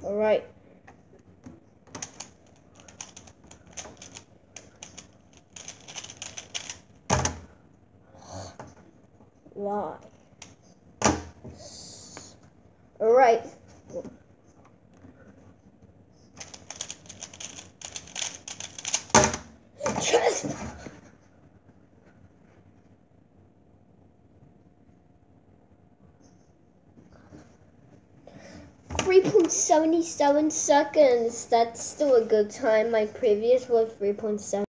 Alright. Why? Alright. Yes! 3.77 seconds. That's still a good time. My previous was 3.7.